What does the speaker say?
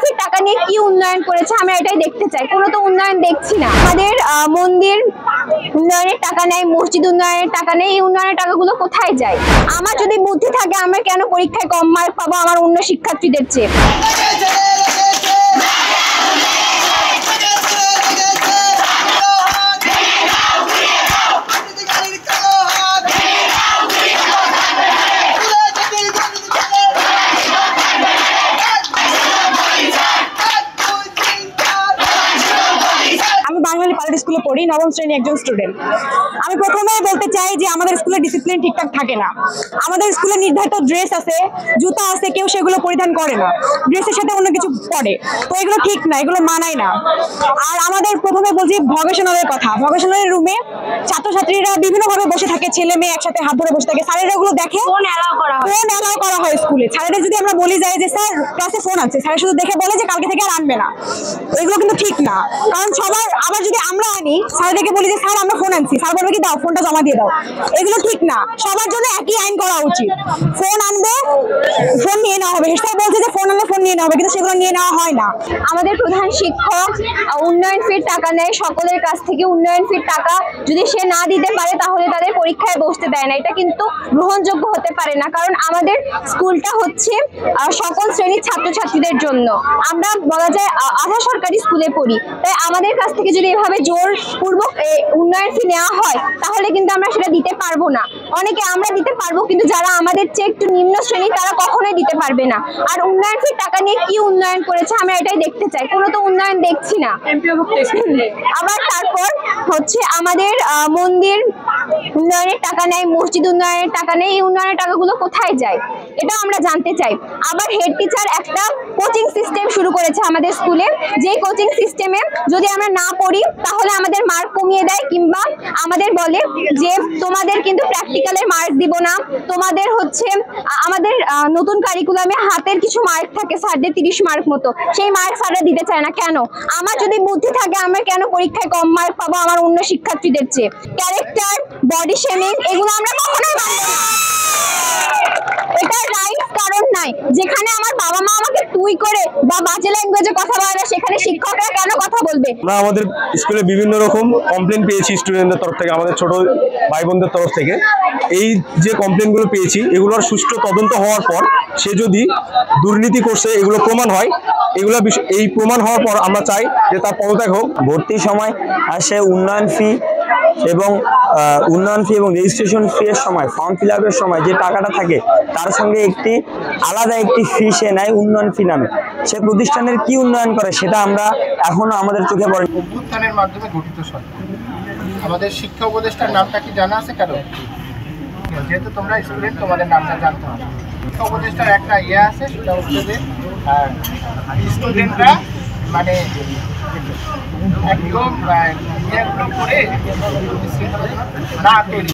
ফির টাকা নিয়ে কি উন্নয়ন করেছে আমরা এটাই দেখতে চাই। কোনো তো উন্নয়ন দেখছি না। আমাদের মন্দির উন্নয়নের টাকা নেই, মসজিদ উন্নয়নের টাকা নেই, এই উন্নয়নের টাকাগুলো কোথায় যায়? আমার যদি বুদ্ধি থাকে আমরা কেন পরীক্ষায় কম মার্ক পাবো আমার অন্য শিক্ষার্থীদের চেয়ে? বাঙালি পাবলিক স্কুলে পড়ি, নবম শ্রেণী একজন স্টুডেন্ট। আমি প্রথমেই বলতে চাই যে আমাদের স্কুলে ডিসিপ্লিন ঠিকঠাক থাকে না। আমাদের স্কুলে নির্ধারিত ড্রেস আছে, জুতা আছে, কেউ সেগুলো পরিধান করে না, ড্রেসের সাথে অন্য কিছু পরে, তো এগুলো ঠিক না, এগুলো মানায় না। আর আমাদের প্রথমে বলছি ভকেশনালের কথা। ভকেশনালের রুমে ছাত্রছাত্রীরা বিভিন্নভাবে বসে থাকে, ছেলে মেয়ে একসাথে হাত ধরে বসে থাকে, স্যারেরা ওগুলো দেখে। ফোন অ্যালাউ করা হয় স্কুলে। স্যারেরা যদি আমরা বলি যাই যে স্যার ক্লাসে ফোন আছে, স্যার শুধু দেখে বলে যে কালকে থেকে আর আনবে না, এগুলো কিন্তু ঠিক না। কারণ সবার আবার যদি আমরা আনি, স্যারদেরকে বলি যে স্যার আমরা ফোন আনছি, স্যার বলবে কি দাও ফোনটা জমা দিয়ে দাও, এগুলো ঠিক না। সবার জন্য একই আইন করা উচিত। ফোন আনবে, ফোন নিয়ে নেওয়া হবে। স্যার বলছে যে ফোন আনলে ফোন নিয়ে নেওয়া হবে, কিন্তু সেগুলো নিয়ে নেওয়া হয় না। আমাদের প্রধান শিক্ষক উন্নয়ন ফির টাকা নেয় সকলের কাছ থেকে। উন্নয়ন ফির টাকা যদি সে না দিতে পারে তাহলে তাদের পরীক্ষায় বসতে দেয় না। এটা কিন্তু গ্রহণযোগ্য হতে পারে না, কারণ আমাদের স্কুলটা হচ্ছে সকল শ্রেণীর ছাত্রছাত্রীদের জন্য। আমরা বলা যায় আধা সরকারি স্কুলে পড়ি, তাই আমাদের কাছ থেকে যদি এভাবে জোরপূর্বক উন্নয়ন ফি নেওয়া হয় তাহলে কিন্তু আমরা সেটা দিতে পারবো না। অনেকে আমরা দিতে পারবো, কিন্তু যারা আমাদের চেয়ে একটু নিম্ন শ্রেণী তারা কখনোই দিতে পারবে না। আর উন্নয়ন ফির টাকা নিয়ে কি উন্নয়ন করেছে আমরা এটাই দেখতে চাই। কোনো তো উন্নয়ন দেখছি না। আবার তারপর হচ্ছে আমাদের মন্দির উন্নয়নের টাকা নেই, মসজিদ উন্নয়নের টাকা নেই, এই উন্নয়নের টাকাগুলো কোথায় যায় এটা আমরা জানতে চাই। আবার হেড টিচার একটা কোচিং সিস্টেম শুরু করেছে আমাদের স্কুলে, যে কোচিং সিস্টেমে যদি আমরা না পড়ি তাহলে আমাদের মার্ক কমিয়ে দেয়, কিংবা আমাদের বলে যে তোমাদের কিন্তু প্র্যাকটিক্যালের মার্ক দিব না, তোমাদের হচ্ছে আমাদের নতুন কারিকুলামে হাতের কিছু মার্ক থাকে স্যারদের 30 মার্ক মতো, সেই মার্ক স্যাররা দিতে চায় না। কেন? আমার যদি বুদ্ধি থাকে আমরা কেন পরীক্ষায় কম মার্ক পাবো আমার অন্য শিক্ষার্থীদের চেয়ে? ক্যারেক্টার, বডি শেমিং, এগুলো আমরা কখনোই মানব না। এটা রাইট কারণ নাই। যেখানে আমার বাবা মা আমাকে তুই করে বা বাজে ল্যাঙ্গুয়েজে কথা বলে না, সেখানে শিক্ষকরা কেন কথা বলবে? আমরা আমাদের স্কুলে বিভিন্ন রকম কমপ্লেন পেয়েছি স্টুডেন্টদের তরফ থেকে, আমাদের ছোট ভাই বোনদের তরফ থেকে। এই যে কমপ্লেনগুলো পেয়েছি এগুলোর সুষ্ঠু তদন্ত হওয়ার পর সে যদি দুর্নীতি করছে এগুলো প্রমাণ হয়, এই প্রমাণ হওয়ার পর আমরা চাই যে তার পদত্যাগ হোক। ভর্তির সময় আসে উন্নয়ন ফি এবং রেজিস্ট্রেশন ফি এর সময়, ফর্ম ফিল আপের সময় যে টাকাটা থাকে তার সঙ্গে আলাদা একটি ফি সে নেয় উন্নয়ন ফি নামে। সে প্রতিষ্ঠানের কি উন্নয়ন করে সেটা আমরা এখনো আমাদের চোখে পড়ে। অভ্যুত্থানের মাধ্যমে গঠিত সরকার। আমাদের শিক্ষা উপদেষ্টার নামটা কি জানা আছে কারো? যেহেতু তোমরা স্টুডেন্ট তোমাদের নামটা জানতে হবে। শিক্ষা উপদেষ্টার একটা আছে, সেটা হচ্ছে যে স্টুডেন্টরা মানে একদম করে না তৈরি